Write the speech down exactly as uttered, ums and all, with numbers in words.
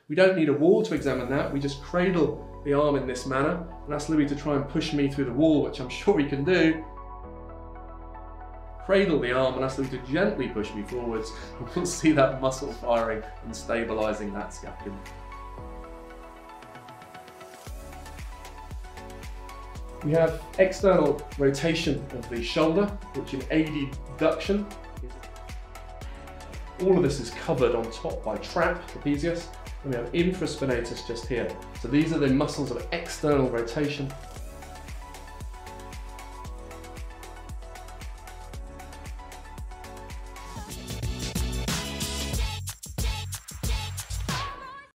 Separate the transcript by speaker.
Speaker 1: We don't need a wall to examine that. We just cradle the arm in this manner and ask Louis to try and push me through the wall, which I'm sure he can do. Cradle the arm and ask Louis to gently push me forwards, and we'll see that muscle firing and stabilising that scapula. We have external rotation of the shoulder, which in A D abduction. All of this is covered on top by trap, trapezius, and we have infraspinatus just here. So these are the muscles of external rotation.